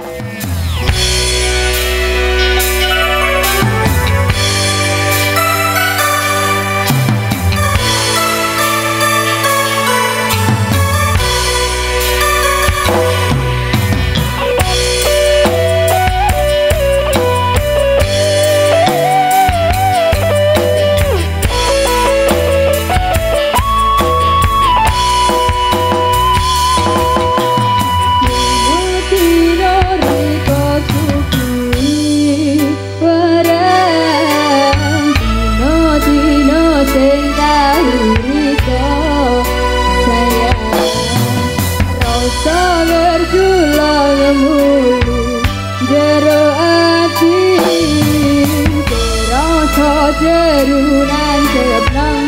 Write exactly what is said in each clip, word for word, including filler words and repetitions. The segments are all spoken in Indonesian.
Jerunan keblang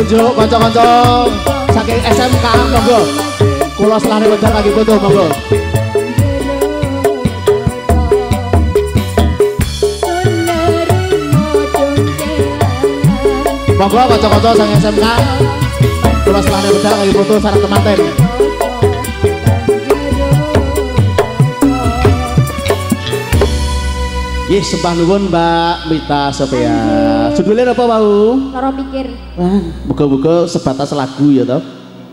tunjuk kanca-kanca saking S M K monggo. Kula selane wedang kangge foto monggo. Monggo kanca-kanca saking S M K. Kula selane wedang kangge foto sareng temanten. Yes, sembah nuwun Mbak Mita Sophia. Judulnya apa mau? Loro pikir. Wah, muga-muga sebatas lagu ya toh.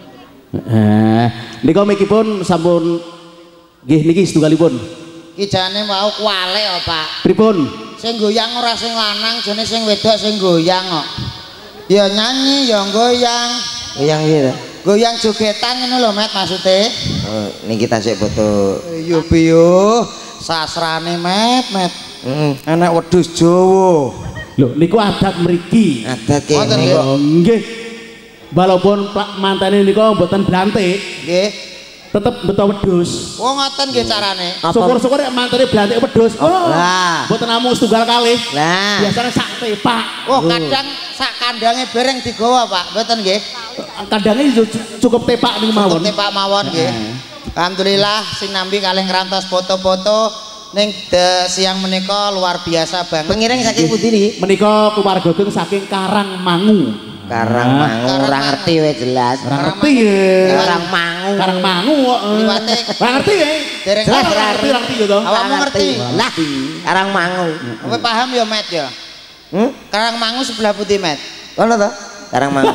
Eh, nika mikipun sampun nggih niki setunggalipun. Ki jane mau kuwale ya, Pak. Pripun? Sing goyang ora sing lanang, jane sing wedok sing goyang kok. Ya nyanyi ya goyang. Goyang piye to? Goyang jogetan ngono lho, Met, maksude. Oh, niki tasik foto. Yo piyo, sasrane Met, Met. Heeh. Anak wedhus Jawa. Lho niku adat mriki. Adat Wonten kene nggih? kok. Oh, nggih. Walaupun Pak mantene nika mboten blantik, Nggih. tetep beto wedhus. Oh ngoten nggih carane. Syukur-syukur nek mantene blantik wedhus. Oh, Lah. mboten namung setunggal kalih. Lah. Biasanya sak tepak. Oh kadang sak kandange bereng digawa, Pak. Mboten nggih? Kadangnya cukup tepak niku mawon. Cukup tepak mawon nggih. Alhamdulillah sinambi kalih ngrantos foto-foto ning siang menika luar biasa banget. Pengiring saking pundi niki? Menika keluarga geng saking Karangmangu. Karangmangu ora ngerti wae jelas. Ora ngerti ya. Karangmangu. Karangmangu kok. Liwate. Ora ngerti ya. Dereng Jelas Ora ngerti, ora ngerti ya to. Awakmu ngerti? Lah, Karangmangu. Kowe paham ya, Met ya? Hmm? Karangmangu sebelah putih, Met. Ono to? Karangmangu.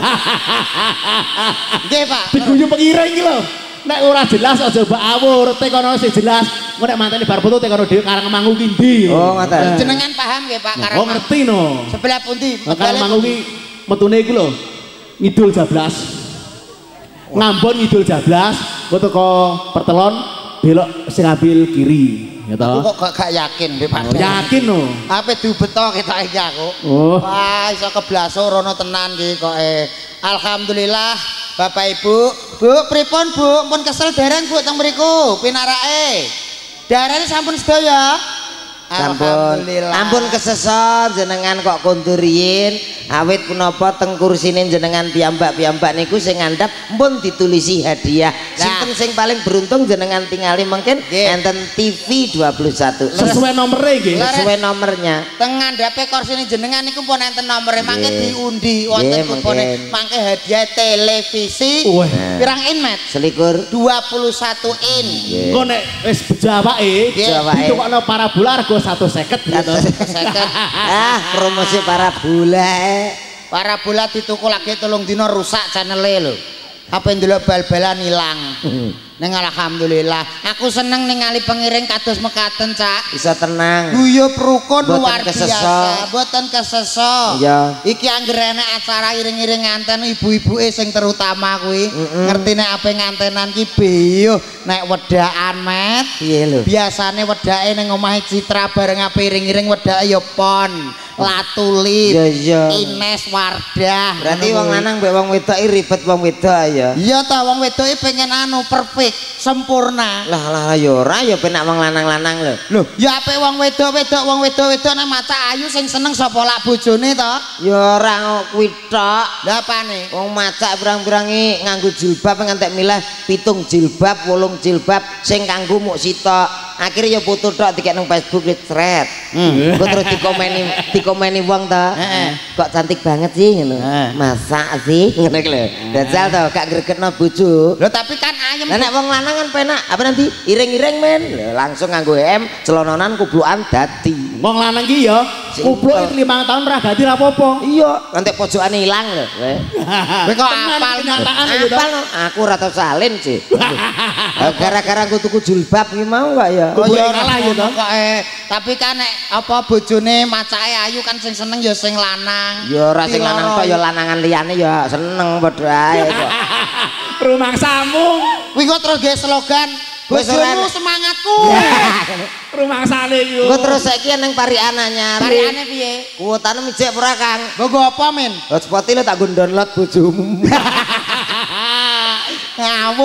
Nggih, Pak. Diguyu pengiring iki lho. Nek ora jelas aja mbak awur, tekono sing jelas. Engko nek mantene bar foto tekono dhewe Karangmangu ki ndi. Oh, ngoten. Jenengan paham nggih, Pak? Oh Karangmangu. ngerti no. Sebelah pundi? Karangmangu ki metune iku lho. Ngidul jablas. Ngambon ngidul jablas, engko teko Pertelon belok sing ambil kiri, ya toh. Kok gak, gak yakin, Mbak Pak? Yakin no. Ape diubeto ketok iki aku. Oh. Wah, iso keblaso rono tenan iki kok eh. Alhamdulillah, Bapak Ibu. Bu, pripun Bu? Pun kesel dereng Bu teng mriku, pinarake. Darane sampun sedaya. Sampun. Alhamdulillah. Ampun keseson jenengan kok kondur riyin. Awit punapa teng kursine jenengan piyambak-piyambak niku sing ngandhap pun ditulisi hadiah. Sinten sing paling beruntung jenengan tingali mungkin enten T V dua puluh satu. Sesuai nomere nggih. Sesuai nomornya. Teng ngandhape kursine jenengan niku pun enten nomere mangke diundi wonten kupone. Mangke hadiah televisi. Wah. Pirang in, Met? Selikur dua puluh satu in. Engko nek wis bejawake, Jawake. ditukokno parabola rego seratus seket gitu. Ah, promosi parabola. Parabola dituku lagi tolong dino rusak channelnya lho. Apa yang dulu bal-balan hilang. Neng alhamdulillah. Aku seneng ningali pengiring kados mekaten, Cak. Bisa tenang. Guyub rukun Boten luar keseso. biasa. Boten keseso. Iya. Iki anggere enek acara iring-iring nganten ibu-ibuke sing terutama kuwi. Ngerti nek ape ngantenan ki beyuh nek wedakan, Met. Piye lho? Biasane wedake ning omahe Citra bareng ape iring-iring wedake ya Pon, Latulip, Iya, iya. Ines, Wardah. Berarti Ngono wong kuwi. lanang mbek wong wedok iki ribet wong wedok ya. Iya ta wong wedoke pengen anu perfect, sempurna. Lah lah ya ora ya penak wong lanang-lanang lho. Loh, ya ape wong wedok-wedok, wong wedok-wedok nek maca ayu sing seneng sapa lak bojone to? Ya ora kuwi tok. Lah apane? Wong macak pirang-pirangi nganggo jilbab ngantek milah pitung jilbab, wolung jilbab sing kanggo muk sitok. Akhirnya ya foto tok dikek nang Facebook wis thread. Hmm. Engko terus dikomeni dikomeni wong to. Heeh. Kok cantik banget sih ngono. Heeh. Masa sih ngono iki lho. Dajal to gak gregetno bojo. Loh tapi kan ayem. Lah nek wong lanang kan penak, apa nanti iring-iring men. Lho, langsung nganggo hem, celononan kublukan dadi. Wong lanang ki ya, kupluk iki limang tahun ra ganti ra apa-apa. Iya, ngantek pojokane ilang lho. Kowe. Kowe kok apal kenyataan iki to. Apal no? Aku ora tau salin sih. Gara-gara aku tuku jilbab ki mau gak ya? Oh ya ora kalah ya to. kok eh tapi kan nek apa bojone macake ayu kan sing seneng ya sing lanang. Ya ora sing lanang tok ya lanangan liyane ya seneng padha ae kok. Rumangsamu, Kuwi kok terus gawe slogan Wis ora bojomu enak. semangatku. rumangsane iki. Engko terus saiki nang parikan anyar. Variane piye? Kuotane mijik ora Kang? Nggo apa men? Hotspot lho tak nggo download bojomu. Ngawur.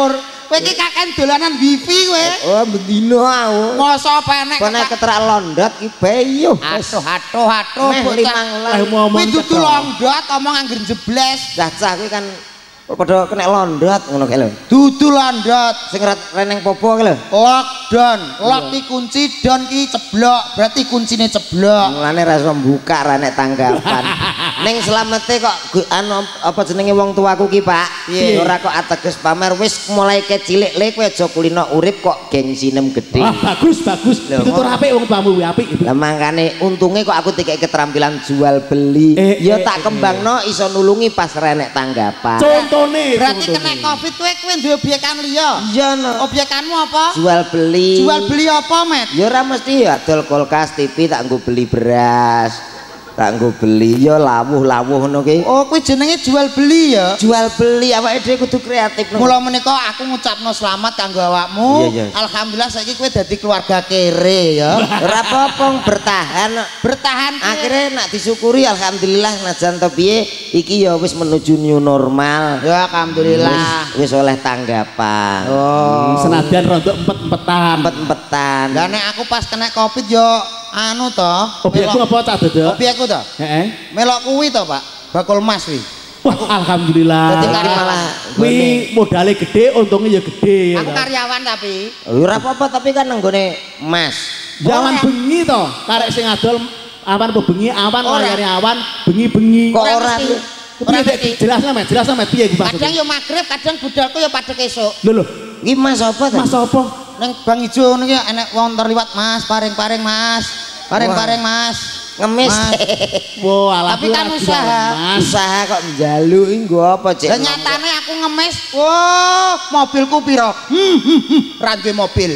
Kowe iki kakek dolanan wifi kowe. Oh, bendino aku. Mosok apa enek Kowe nek keterak londot iki bae yo. Atuh, atuh, atuh. Meh limang Lah wulan. Kuwi dudu londot omong angger jebles. Cah-cah kuwi kan padha kena londot ngono kae lho. Dudu londot. Sing reneng popo kae lho. Lockdown. Lock ki kunci, don ki ceblok. Berarti kuncine ceblok. Mulane ra iso buka ra nek tanggapan. Ning slamete kok anu apa jenenge wong tuaku ki, Pak. Piye? Ora kok ateges pamer wis mulai kecilik le kowe aja kulino urip kok gengsinem gedhe. Wah, bagus, bagus. Lho, Ditutur ngono. apik wong tuamu kuwi apik. Lah mangkane untunge kok aku dikek keterampilan jual beli. Eh, Ya eh, tak kembangno iso nulungi pas renek tanggapan. Contone. Berarti contone. kena Covid kowe kowe duwe obyekan liya. Iya no. Obyekanmu apa? Jual beli. Jual beli apa, Met? Ya ora mesti ya adol kulkas, T V tak nggo beli beras. Tak nggo beli ya lawuh-lawuh ngono ki. Oh, kuwi jenenge jual beli ya. Jual beli awake dhewe kudu kreatif no. Mula menika aku ngucapno selamat kanggo awakmu. Iya, iya. Alhamdulillah saiki kowe dadi keluarga kere ya. Ora apa-apa bertahan. Bertahan ki. Akhirnya nak disyukuri alhamdulillah najan to piye iki ya wis menuju new normal. Ya alhamdulillah. Wis, wis oleh tanggapan. Oh. Senajan rontok empet-empetan. Empet-empetan. Lah nek aku pas kena Covid yo anu to. Obyekku apa cak Dodo? Obyekku to. Heeh. Melok kuwi to, Pak. Bakul Mas kuwi. Wah, alhamdulillah. Dadi Iki karyawan. malah Kuwi modalnya gede, untungnya ya gede. ya Aku toh. karyawan tapi. ora apa-apa tapi kan nenggone Mas. Jangan bengi toh, karek sing adol awan apa bengi, awan Ora. layari awan, bengi-bengi. Kok Ora ora mesti. piye? Piye Dek? Jelasnya Mas, jelasnya Mas piye iki Kadang maksudnya? yo magrib, kadang budalku yo padek esuk. Lho lho, Iki Mas apa ta? Mas apa? Neng Bang Ijo niki enek wong terliwat Mas, paring-paring Mas. Paring-paring Mas. Ngemis. Mas. Wah, alah Tapi kan lagi usaha. dalam, Mas. Usaha kok njaluk iki nggo apa, Cek? Lah nyatane aku ngemis. Wah, mobilku piro? Hmm, hmm, hmm. Ra duwe mobil.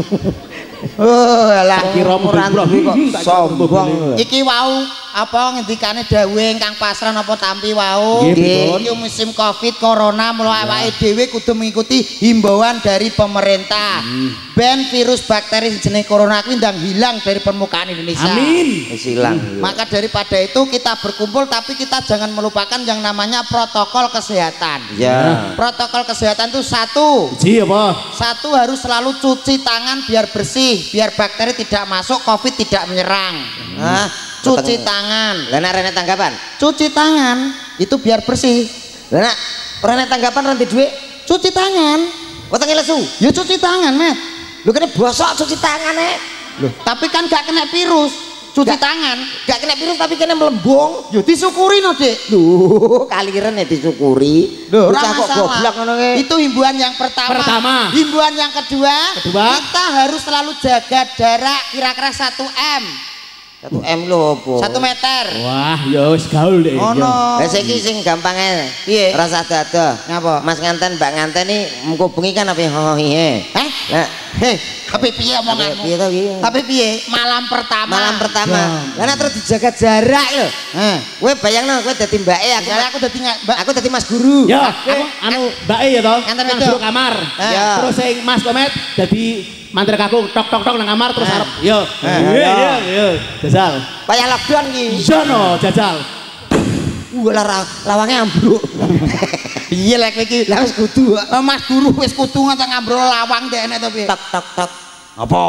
Oh, alah. Kira mobil Ora bro. duwe kok Hmm, tak kira sombong. mobil. Iki wau apa ngendikane dawuh ingkang pasran apa tampi wau. Nggih, Iki musim Covid corona mulai awake dhewe kudu mengikuti himbauan dari pemerintah. Ben virus bakteri jenis corona kuwi ndang hilang dari permukaan Indonesia. Amin. Wis ilang. Maka daripada itu kita berkumpul tapi kita jangan melupakan yang namanya protokol kesehatan. Ya. Protokol kesehatan itu satu, Ji apa? satu harus selalu cuci tangan biar bersih, biar bakteri tidak masuk, Covid tidak menyerang. Nah, cuci Peteng- tangan, Lah nek rene tanggapan? cuci tangan itu biar bersih. Lah nek rene tanggapan ranti dhuwit, Cuci tangan, wetenge lesu. ya cuci tangan, Met. Lho kene bosok cuci tangan nek. Loh, tapi kan gak kena virus, cuci Gak- tangan. Gak kena virus tapi kene melembung. Ya disyukuri no, Dik. Duh, kaliren ya disyukuri. Loh, Bocah ora kok masalah. goblok ngono ke. Itu himbauan yang pertama. Pertama. Himbauan yang kedua, Kedua. kita harus selalu jaga jarak kira-kira satu M, satu M lho apa? satu meter. Wah, ya wis gaul deh. Oh no. Lah saiki sing gampang ae. Piye? Rasa dada. Ngapa? Mas nganten, Mbak nganten iki mengko bengi kan apa hohihe. Eh? Lah, Hei, tapi piye apa omonganmu? piye to iki? Tapi piye? Malam pertama. Malam pertama. Ya. Lah nek terus dijaga jarak lho. Eh, Kowe bayangno kowe dadi mbake aku. misalnya aku dadi nggak, Mbak. Aku dadi Mas Guru. Ya, aku anu Mbak E ya toh. Nganten Nang itu. jero kamar. Ya. Terus sing Mas Komet dadi mantir kakung tok tok tok nang kamar terus Eh. arep yo. Eh, Iya yo. iya iya. Jajal. Payah lockdown iki. Sono jajal. Wah lara lawange ambruk. Piye lek iki? Lah wis kudu. Eh, Mas Guru wis kudu nganti ngambrol lawang dek enek to piye? Tok tok tok. Apa?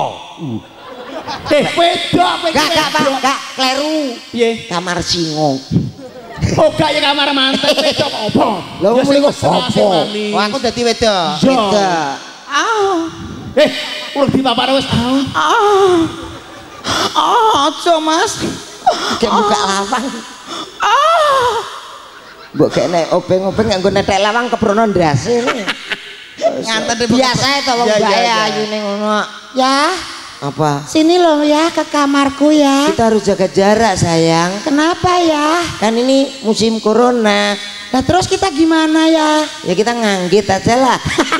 Eh, wedok kowe. Gak gak Pak, gak kleru. Piye? Kamar singo. Oh, gak ya kamar manten wedok apa? Lah, Ya, muli sing kok mesra, apa? sing manis. Oh, aku dadi wedok. Yo. Beda. Ah. Eh, urung dipapar wis. Ah. Ah. Ah, aja, Mas. Kayak buka lawang. Ah. Mbok kene obeng-obeng nganggo netek lawang kebrono ndase. Nganten di- Biasa itu wong Ya, ya, bae ya. ayune ngono. Ya, Apa? sini loh ya ke kamarku ya. Kita harus jaga jarak sayang. Kenapa ya? Kan ini musim corona. Nah terus kita gimana ya? Ya kita nganggit aja lah.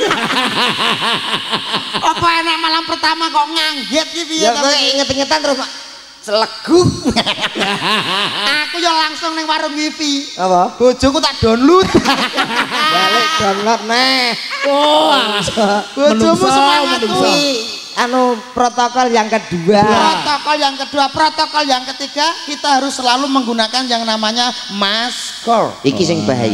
Apa enak malam pertama kok ngangget gitu Ya ya? kowe inget-ingetan terus Pak. Seleguk. Aku yo langsung neng warung wifi. Apa? Bojoku tak download. Balik download neh. Oh, alas. Bojomu Menungso, semangatku. menungso. Kuwi anu protokol yang kedua. Protokol yang kedua, protokol yang ketiga, kita harus selalu menggunakan yang namanya masker. Iki sing bahaya.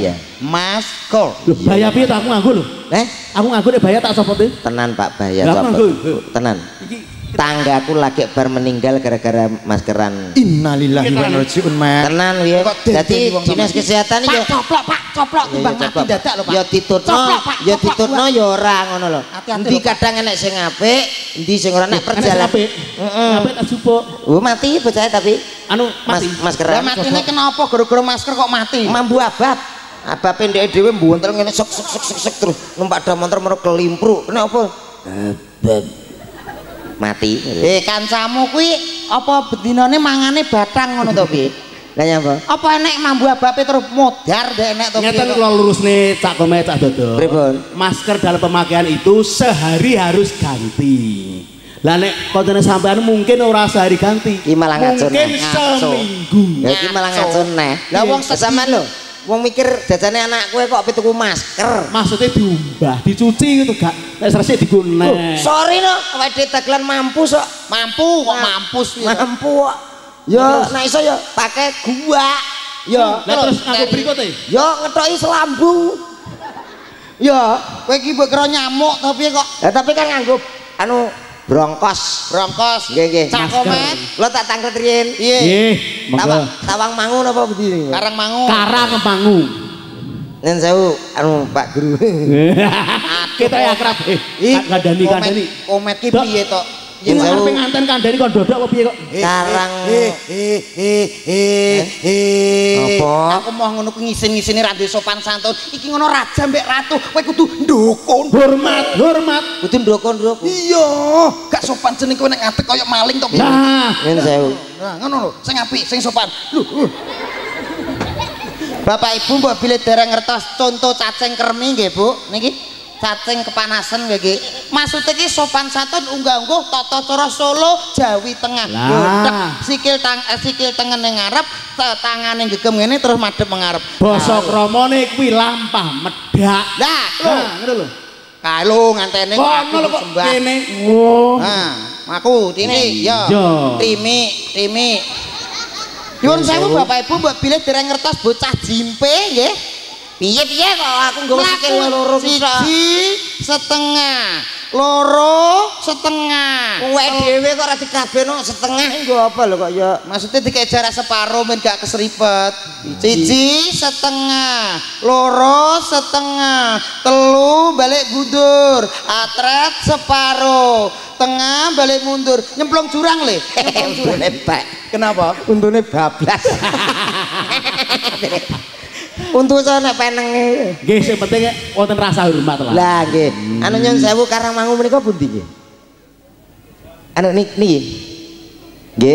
masker. Lho, bahaya piye to aku nganggo lho. Eh, Aku nganggo nek bahaya tak copote. tenan Pak Bahaya Lah, copot. nganggo. Tenan. Iki Tanggaku lagi bar meninggal gara-gara maskeran. Innalillahi wa inna ilaihi raji'un, Mat. Tenan ya. Kok dadi Dadi wong dinas sampeyan? kesehatan Pak ya. coplok, Pak, coplok timbang mati dadak lho, Pak. Ya ditutno, Coplok, Pak, ya coplok, ditutno ya ora ngono lho. Hati-hati Endi lho, Pak. kadang enek sing apik, endi sing ora nek perjalanan. apik. Heeh. Apik tak jupuk. Oh mati bocah tapi Anu mas mati. Lah maskeran. matine kenapa gara-gara masker kok mati? Mambu abab. Abab pendek dhewe mbuwontel ngene sek sek sek sek sek terus numpak ada motor merok kelimpruk. Kenapa? Abab. Mati. Eh kancamu kuwi apa bedinane mangane batang ngono to piye? Lah nyapa? Apa enek mambu abape terus modar dek enek to piye? Ngeten kok? kula lurusne cak kome cak dodo. Pripun? Masker dalam pemakaian itu sehari harus ganti. Lah nek koncone sampean mungkin ora sehari ganti. Ki malah ngaco Mungkin neh. Ngaco. seminggu. Ya iki malah ngaco neh. Lah wong sedih. Sampean lho, wong mikir jajane anak kowe kok tuku masker. Maksudnya diumbah, dicuci gitu gak. Nek resik digune. Oh, sorry no, awake dagelan mampu sok. mampu kok mampus piye? Mampu kok. Ya, nek iso ya pakai gua. Ya, Lah terus nganggo berikute. ya ngetoki selambung. Ya, kowe iki mbok kira nyamuk to piye kok? Ya tapi kan nganggo anu brongkos. Brongkos. Nggih nggih. Cak komet. Lo tak tangkret riyen. Iya. Nggih, Tawang, monggo. tawang mangun apa begini? Karang mangu. Karang Kemangu. Nen sewu anu Pak Guru. Kita ya akrab. Eh, kandani kandani. Komet ki Dok. piye to? Yen Yen arep sewu. nganten kandani kon dodok apa piye kok? Karang eh eh eh eh eh Apa? aku mau ngono ku ngisin-ngisini ra duwe sopan santun. Iki ngono raja mbek ratu, kowe kudu ndukun. Hormat, hormat. kudu ndokon-ndokon. Iya, gak sopan jeneng kowe nek ngadeg kaya maling to piye? Nah, Nen sewu. Nah, ngono lho, sing apik, sing sopan. Lho. uh. Bapak Ibu mbok bilih dereng ngertos contoh cacing kremi nggih, Bu. Niki cacing kepanasan nggih iki. Maksudnya iki sopan santun unggah-ungguh tata cara Solo Jawi Tengah. Lah. Godhek sikil tang eh, sikil tengene ngarep, ta- tangane gegem ngene terus madhep mengarep. basa kramane kuwi lampah medhak. Lah, lho. Nah, ngono lho. Kae lho ngantene kok aku Kono lho kok sembah. kene. Oh. Nah, aku tini ya. Iya. Timi, timi. Nyuwun sewu Bapak Ibu mbok bilih dereng ngertos bocah jimpe nggih. Piye-piye kok aku nggawa sikil loro bisa. Siji setengah, loro setengah. Kowe dhewe kok ora dikabeno setengah nggo apa lho kok ya. Maksudnya dikek jarak separo men gak keseripet. Siji setengah, loro setengah, telu balik mundur, atret separo, tengah balik mundur, nyemplung jurang le. Nyemplung jurang. Untune Pak. Kenapa? Untune bablas. Untuk saya nek penenge. Nggih, sing penting wonten rasa hormat lah. Lah nggih. Anu nyon sewu Karangmangu menika pundi nggih? Anu niki niki. Nggih.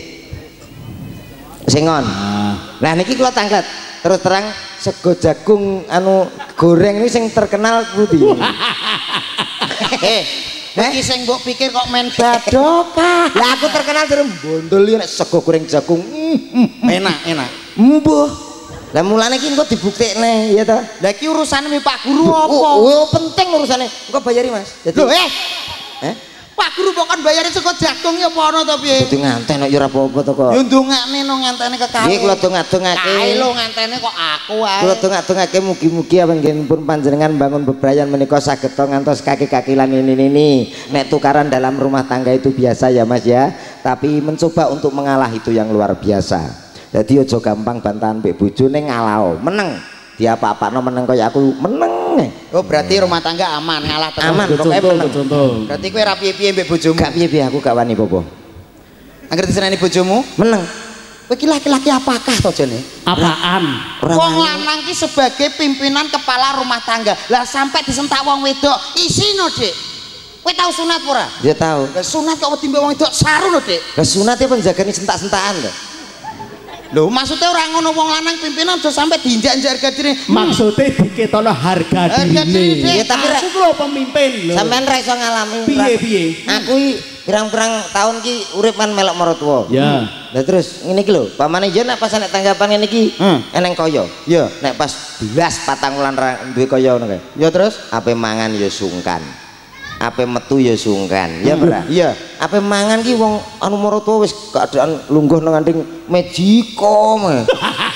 Sengon. Nah, Lah niki kula tanglet. Terus terang sego jagung anu goreng ini sing terkenal pundi? Eh, iki sing mbok pikir kok men badoka. Lah aku terkenal terus bondol nek sego goreng jagung. Enak, enak. Mbuh. Lah mulane iki engko dibuktekne ya ta. Lah iki urusane mi Pak Guru apa? Oh, oh, penting urusane. Engko bayari Mas. Jadi Lho eh, eh Pak Guru kok kan bayari sego jagung ya apa ana to piye? kudu nganten kok ya ora apa-apa to kok. Yo ndongakne no ngantene kekawe. Nggih kula donga-dongake. Kae lho ngantene kok aku ae. Kula donga-dongake mugi-mugi pun panjenengan bangun bebrayan menika saged to ngantos kaki-kaki lan ini-ini. Nek tukaran dalam rumah tangga itu biasa ya Mas ya. Tapi mencoba untuk mengalah itu yang luar biasa. Jadi ojo gampang bantahan mbek bojone ngalao. Meneng. Dia apa-apano meneng kaya aku meneng. Oh berarti rumah tangga aman, ngalah terus. Aman. Itu Pokoknya contoh, menang. itu contoh. Berarti kowe ra piye-piye mbek bojomu. Gak piye-piye aku gak wani apa-apa. Angger diseneni bojomu, Meneng. kowe iki laki-laki apakah to jane? Apaan? Ora Wong wani. lanang ki sebagai pimpinan kepala rumah tangga. Lah sampai disentak wong wedok, isino, Dik. Kowe tau sunat ora? Dia tahu. Lah sunat kok wedi mbek wong wedok saru lho, Dik. Lah sunate penjagani sentak-sentakan lho. Lho, maksudnya orang ngono wong lanang pimpinan aja sampai diinjak-injak harga diri. Maksudnya diketono harga Harga diri. diri. Ya tapi Aku lho pemimpin lho. sampean ra iso ngalami. Piye, piye? Aku iki pirang-pirang tahun ki urip man melok maratuwa. Ya. Lah terus ngene iki lho, pamane yen nek pas nek tanggapan ngene iki Hmm. eneng kaya. Ya. Nek pas belas patang wulan ra duwe kaya ngono kae. Ya terus? Ape mangan ya sungkan. Ape metu ya sungkan. Ya ora? Iya. Ape mangan ki wong anu maratuwa wis keadaan lungguh nang anding Medicom.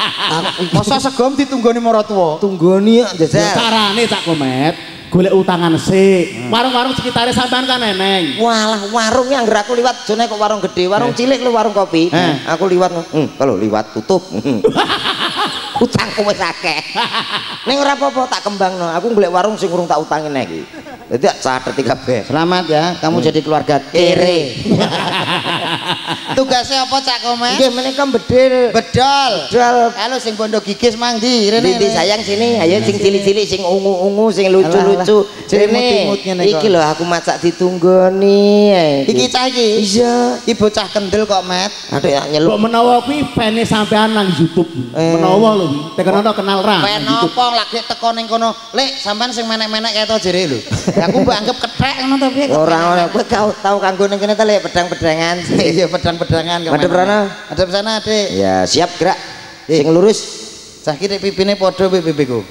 Masa segom ditunggoni maratuwa. Tunggoni kok jajal. Carane Cak Komet, golek utangan sik. Warung-warung sekitarnya sampean kan eneng. Walah warungnya anggar aku liwat jone kok warung gede, warung cilik lu warung kopi. Eh. Aku liwat, hmm, kalau liwat tutup. Utangku wis akeh. Ning ora apa-apa tak kembangno. Aku golek warung sing urung tak utangin iki. Dadi catet iki kabeh. Selamat ya, kamu jadi keluarga kere. Tugasnya apa Cak Komet? Nggih menika bedil. Bedol. Bedol. Halo sing bondo gigis mang ndi? Rene. Didi sayang sini, ayo sing cilik-cilik sing ungu-ungu sing lucu-lucu. Cimut-cimut ngene kok. Iki lho aku masak ditunggoni. Iki cah iki. Iya. Iki bocah kendel kok, Met. Aduh ya nyeluk. Kok menawa kuwi fane sampean nang YouTube. Menawa lho kuwi. Tekan ana kenal ra. Pen opo lagi teko ning kono. Lek sampean sing menek-menek keto jere lho. Aku mbok anggap kethek ngono to piye? Ora ora kowe tau kanggo ning kene ta lek pedang-pedangan. Iya pedang-pedangan kemana. Madep rono. Madep sana, Dik. Ya, siap gerak. Sing lurus. Cah iki pipine padha pipiku.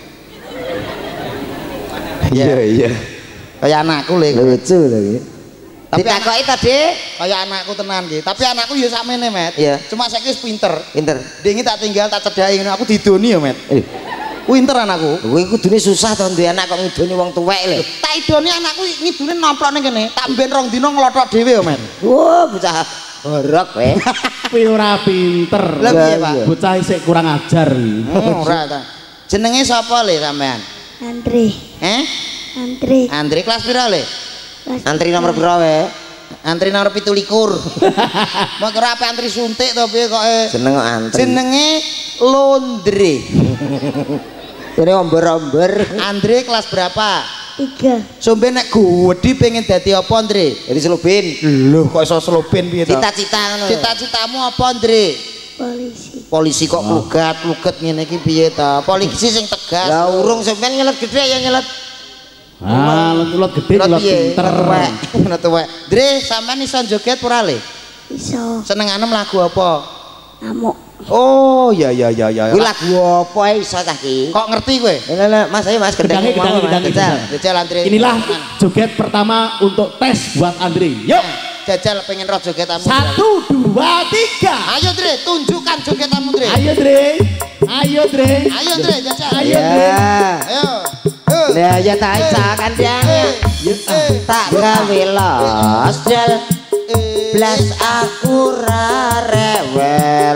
Iya, iya. Kayak anakku lho. Lucu lho iki. Tapi ditakoki ta, Dik? Kayak anakku tenan iki. Tapi anakku ya sakmene, Met. Iya. Cuma saiki wis pinter. Pinter. Dingi tak tinggal tak cedhaki ngono. Aku didoni ya, Met. Eh, Pinter anakku. kowe kudune susah to duwe anak kok ngidoni wong tuwek lho. Tak idoni anakku ngidune nomplok ning kene. Tak ben rong dina nglothok dhewe ya, Met. Wah, bocah horok kowe. Kuwi ora pinter. Lah piye, Pak? Bocah sik kurang ajar iki. Hmm, ora ta. Jenenge sapa le sampean? Andre, Eh? Andre, Andre kelas pira le? Antri nomor pira wae? Antri nomor pitu likur. Mau kira apa antri suntik to piye kok eh? Jeneng kok antri. Jenenge Londre. Ini omber-omber. Andre kelas berapa? tiga, Sombe nek gede pengen dadi apa, Andre? Jadi selubin. Loh, kok iso sloben piye to? Cita-cita ngono. Cita-citamu apa, Andre? polisi, Polisi kok klugat-kluget ngene iki piye to? Polisi sing tegas. Lah urung sampean nyelet gede ya nyelet. Ah, lot gede Lot lot piye? pinter. Tuwek. Ngono tuwek. Dre, sampean iso joget ora le? iso, Senengane lagu apa? ngamuk, Oh, ya ya ya ya. Kuwi lagu apa ae iso cah iki? Kok ngerti kowe? Lah lah Mas ayo Mas gendang Gedangi, gedangi, gedangi, Jajal. gedangi. Jajal Andre. Inilah joget pertama untuk tes buat Andre. Yuk. Jajal pengen roh jogetanmu. Satu, dua, tiga. Ayo Dre, tunjukkan jogetanmu Dre. Ayo Dre. Ayo Dre. Ayo Dre, jajal. Ayo Dre. Ayo. Eh. Lah ya tak isakan diangnya. Tak gawe los jal. Blas aku ra rewel.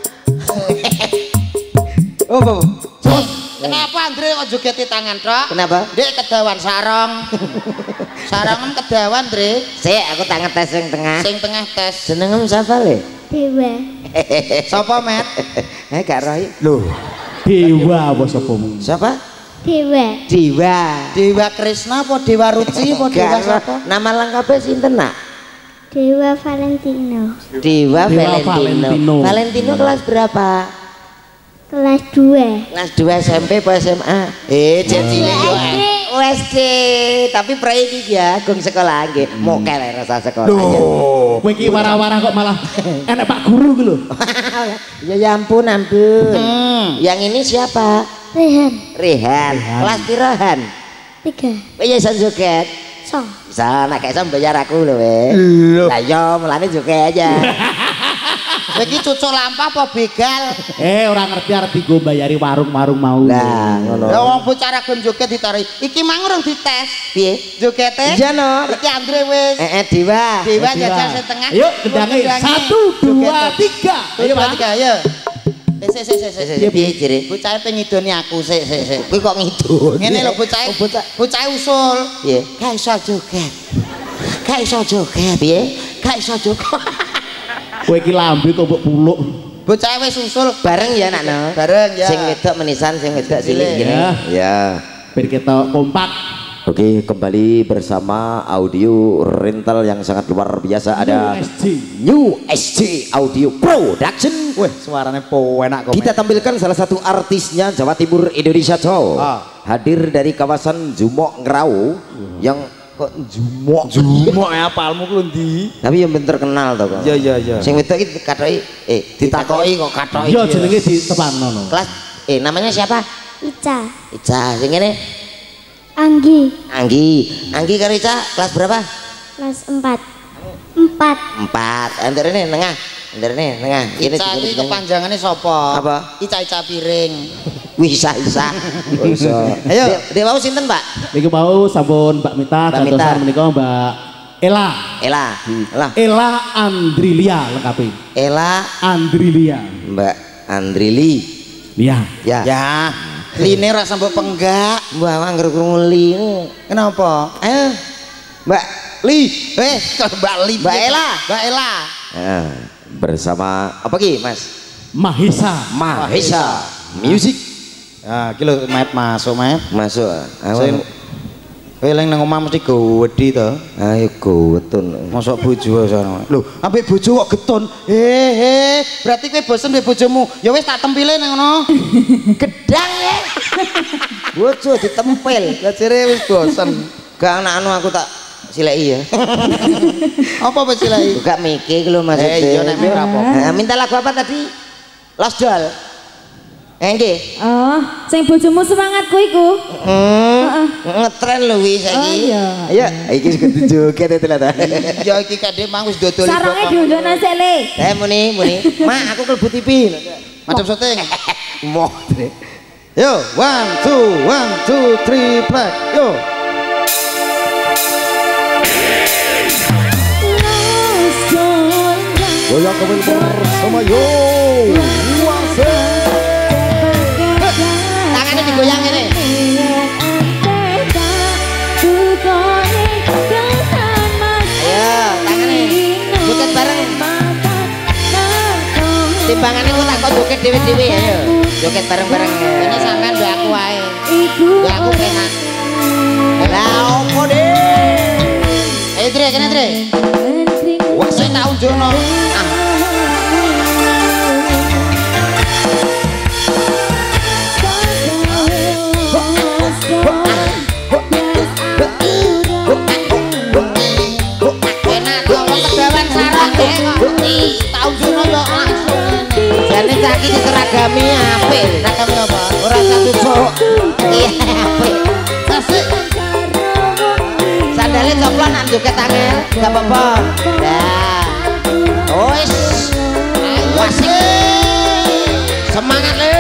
Oh, oh. Kenapa Andre kok jogeti tangan tok? Kenapa? Dek kedawan sarong. Sarong kedawan, Dre. Sik aku tak ngetes sing tengah. Sing tengah tes. Jenengmu sapa le? dewa, Sapa, Met? Eh gak roh. Loh, Dewa apa sapamu? Siapa? dewa, Dewa. Dewa Krisna apa Dewa Ruci apa Dewa Gak sapa? roh. Nama lengkapnya sinten nak? dewa Valentino, Dewa, Dewa Valentino. Valentino. Valentino kelas berapa? kelas dua, Kelas dua S M P apa S M A? Eh, cek cilik yo. S D, O S D, tapi prai iki ya, gong sekolah nggih. Mokel rasa sekolah. Loh. Kowe iki warah-warah kok malah enak Pak Guru ku lho. Ya ya ampun, ampun. Hmm. Yang ini siapa? Rehan, Rehan. Kelas pirahan? tiga, Kowe ya iso joget? song, Bisa, nek gak iso bayar aku lho, we. Lah yo, mulane joget aja. Iki cucuk lampah apa begal? Eh ora ngerti arep digo bayari warung-warung mau. Lah, ngono. Ya wong bocah gelem joget ditarik. Iki mang urung dites. Piye? Jogete? Iya, no. Iki Andre wis. Eh, eh Dewa. Dewa Dewa. jajal sing tengah. Ayo gendangi. Satu, dua, tiga. Ayo Ayo Pak. tiga ayo. Eh sik sik sik sik. Piye piye jere? Bocah pengen ngidoni aku sik sik sik. Kowe kok ngidoni? Ngene lho bocah. bocah. Bocah usul. Piye? Gak iso joget. Gak iso joget. Piye? Gak iso joget. Kowe iki lambe kok mbok puluk. Bocah wis usul Bareng ya nakno. bareng ya. Sing wedok menisan, sing wedok cilik gini. Ya. Ya. Biar kita kompak. Oke, kembali bersama audio rental yang sangat luar biasa ada U S J. New S J Audio Production. Wih, suaranya enak kok. Kita tampilkan salah satu artisnya Jawa Timur Indonesia Show. Ah. Hadir dari kawasan Jumok Ngerau yang kok Jumok Jumok ya palmu ku ndi? tapi yang bentar kenal to kok. Iya iya iya. Sing wedok iki katoki eh Ditakoki kok katoki. Iya jenenge ditepakno no. kelas eh namanya siapa? Ica, Ica. Sing ngene Anggi, Anggi. Anggi karo Ica kelas berapa? kelas empat, empat, Empat. Antar ini nengah. Nderne tengah. Ini Ica iki kepanjangannya sapa? Apa? Ica-ica piring. Wih isa-isa. Bisa. Ayo, dek wau sinten, Pak? Niku mau sampun Mbak Mita, Mbak Mita. dadosan menika Mbak Ela. Ela. Lah, Ela Andrilia lengkapi. Ela Andrilia. Mbak Andrili. Iya. Ya. Ya, line rasa mbok penggak. Mbak angger krungu li. Kenapa? Ayo. Mbak Li, eh kalau Mbak Li. Mbak Ela. Mbak Ela. Nah, bersama apa ki, Mas? Mahesa. Mahesa Music. Ya, iki lho Met masuk Met. Masuk. Sing Aku kowe leng nang omah mesti gowedi to. ayo gotun. Mosok bojo sono. Lho, ambek bojo kok getun. He he, berarti kowe bosen mbek bojomu. Ya wis tak tempile nang ngono. Gedang ya. Bojo ditempel. Lah jere wis bosen. Gak anak anu aku tak silai ya. Apa apa silai? Gak mikir lho Mas. Eh, iya, nek mikir apa? Nah, minta lagu apa tadi? Lost Doll. Eh nggih. Oh, sing bojomu semangat ku iku. Hmm. Ngetren lho wi saiki. Oh, iya. Ayo, iki kudu joget itu lah ta. Ya iki kadhe mang wis dodol. Sarange diundukna sik le. Eh muni, muni. Mak aku klebu T V. Macam syuting. Moh. Yo, one two one two three play. Yo. Goyang kembali bersama yo. Wase. Tangannya digoyang ini. Ayo, tangannya. Joget bareng. Timbangannya ku tak kok joget dewe-dewe ayo. Joget bareng-bareng. Ini sampean do aku wae. Do aku penak. Lah opo deh? Eh Dre, kene Dre. Wah, saya tak unjukno. Ah. Enak kok kedawan sarang eh kok. Tak unjukno yo langsung. Jane cah iki diseragami apik. Nakame apa? Ora satu cowok. Iya apik. Asik. Sandalnya coplan nak joget tangan. Gak apa-apa. Dah. Wis. Wasik. Semangat le.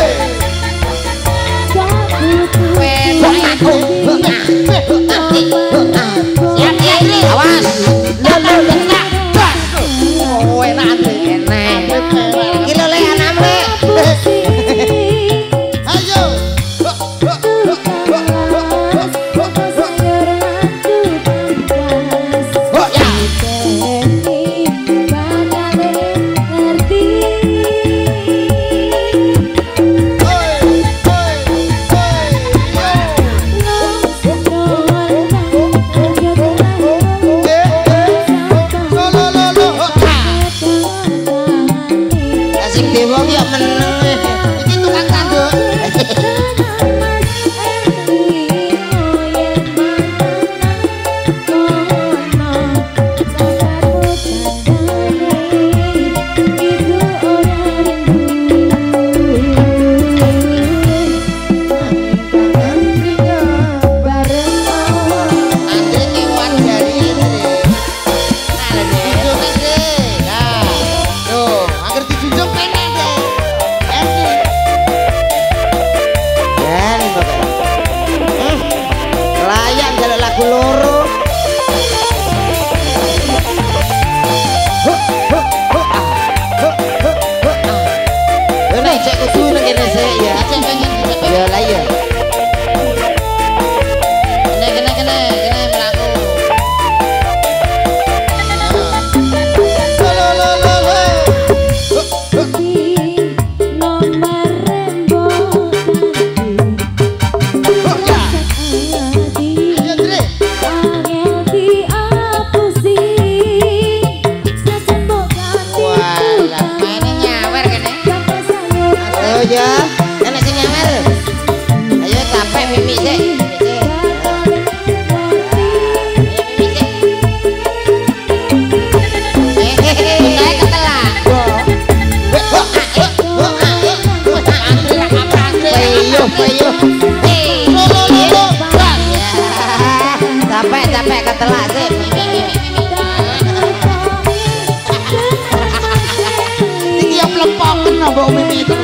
Siap ya ini. Awas. Oh, enak Dre. Enak. Iki lho le anam le. Ayo. Oh ya. Asik dewa ki ya meneng. Iki tukang tanduk. Andre kiwan dari ini. Nah, dijunjung Dre. Nah. Tuh, agar dijunjung pengen deh. mbok mimi itu.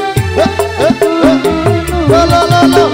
Lo lo lo lo.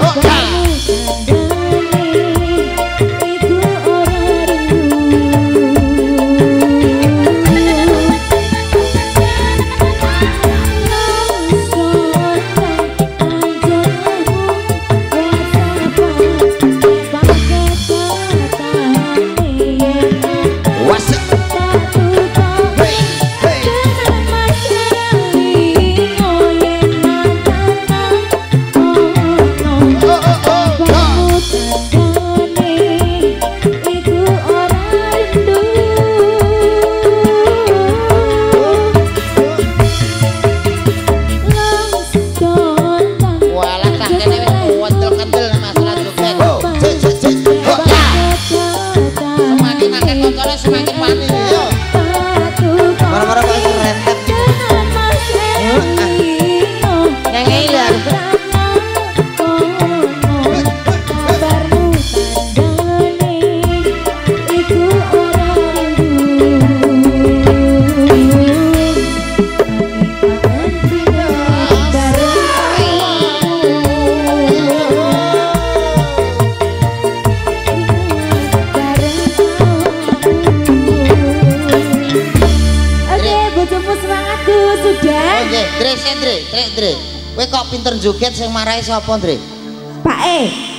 Kowe kok pinter joget sing marahi sapa, Ndre? Pak E.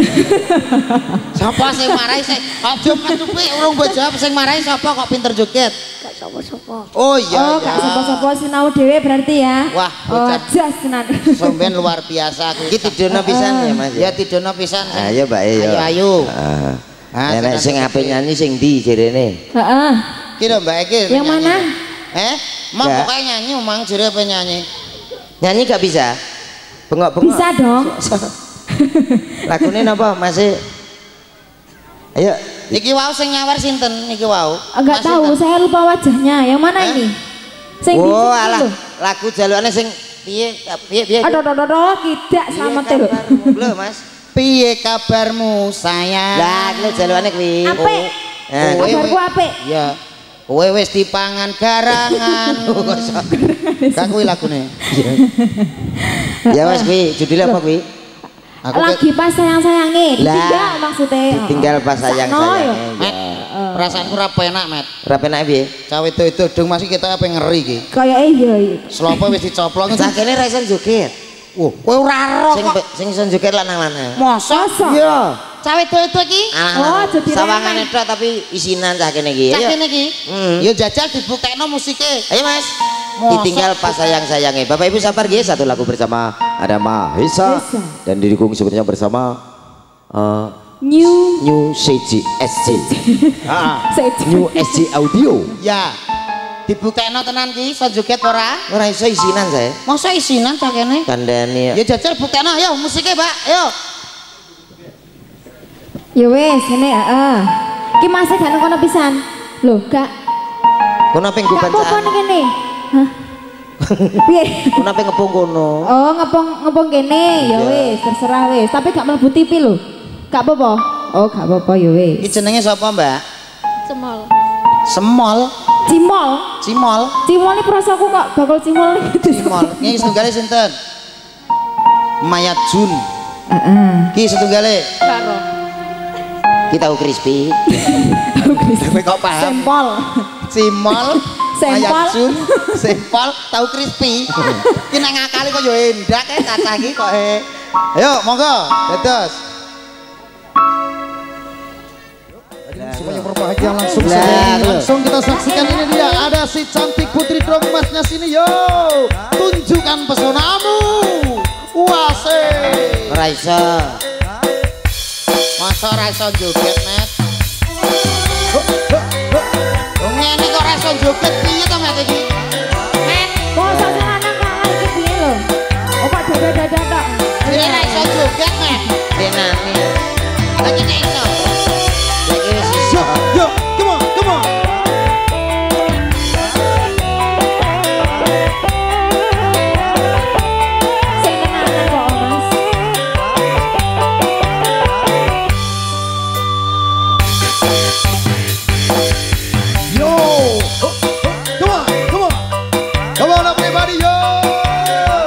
Sapa sing marahi sing aja katupe urung mbok jawab sing marahi sapa kok pinter joget? Gak sapa-sapa. Oh iya. Oh, gak sapa-sapa sinau dhewe berarti ya. Wah, oh, bocah. jas tenan. Sampeyan luar biasa. Iki tidono pisan ya, Mas. Ya tidono pisan. Ayo, Mbak E. Ayo ayo. Heeh. Ah, Nek sing ape nyanyi sing ndi jarene? Heeh. Ki lho Mbak iki. Yang mana? Eh, mau Gak. pokoknya nyanyi, mang jere apa nyanyi? Nyanyi gak bisa? Bengok-bengok. Bisa dong. Lagune napa, Mas? Ayo. Iki wau sing nyawar sinten niki wau? Enggak Mas tahu, sinten? saya lupa wajahnya. Yang mana Eh? ini? Sing di Oh, situ alah, lho. lagu jalukane sing piye piye piye. Aduh, aduh, aduh, aduh, tidak selamat lho. Lho, Mas. Piye kabarmu sayang? Lah, iki lho jalukane kuwi. Apik. Nah, Kowe Kabarku wi- apik. Ya. Kowe wis dipangan garangan. Kan kuwi lagune. Ya Mas kuwi, judulnya apa kuwi? Aku ke- Lagi pas sayang-sayangnya, Lah, ditinggal maksudnya. Ditinggal pas Sakno sayang-sayangnya. ya. Met, perasaanku ra penak, Met. Ora penak piye? Cawe itu dong masih kita apa ngeri iki. Kayak iya iya. Slopo wis dicoplok. Sakene ra iso joget. Wah, kowe ora ero Sing kok. sing iso joget lanang-lanang. Masa? Masa? Iya. Cawe itu iki. Oh, jadi sawangane remeh. tok tapi isinan cah kene iki. Cak Ayo. kene iki. Hmm. Ya jajal dibuktekno musike. Ayo Mas. Masa? Ditinggal pas sayang-sayangnya. Bapak Ibu sabar nggih, satu lagu bersama ada Mahesa Mahesa. dan didukung sebenarnya bersama uh, New New C G S G. Heeh. Set. New S G Audio. Ya. Dibuktekno tenan ki iso joget ora? Ora iso isinan saya. Masa isinan cak kene? Kandhane Ya jajal buktekno ayo musike, Pak. Ayo. Ya wes, ini heeh. Ki masih gak kono pisan. Loh, gak kono ping gak apa-apa gubancaan. nih kene. Hah? Piye? Kono ping ngepung kono. Oh, ngepong ngepong kene. Ya Iya. wes, terserah wes. Tapi gak mlebu T V lho. Gak apa-apa. Oh, gak apa-apa ya Iki wes. jenenge sapa, Mbak? Cemol. Semol, Cimol. Cimol, Cimol ini perasaanku kok bakal cimol gitu. Cimol. Iki setunggale sinten? Mayat Jun. Heeh. Ki setunggale. Karo. Kita tahu crispy. Kowe kok paham? Sempol. Cimol, Sempol. Mayat Jun, sempol, tahu crispy. Ki nek ngakali kok yo endak e cacah iki kok e. Ayo, monggo, dados. Supaya berbahagia langsung Lah, saja. lho. Langsung kita saksikan ini dia ada si cantik putri dong masnya sini yo. Tunjukkan pesonamu. Wase. Ora iso. Masa ora iso joget, Met? Wong ngene kok ora iso joget piye to, Met iki? Met, Kok sing lanang gak ngerti piye lho. Oh, Pak dada-dada tok. dia ora iso joget, Met. Denane. Lagi nek iso. Lagi wis iso. Yo, come on, come on. Sing tenanan kok, Mas. Yo, come on, come on. Come on everybody, yo.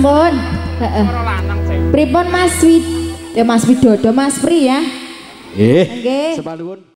sampun. Heeh. Pripun Mas Wid? Ya Mas Widodo, Mas Pri ya. Eh, Nggih. sepanuwun.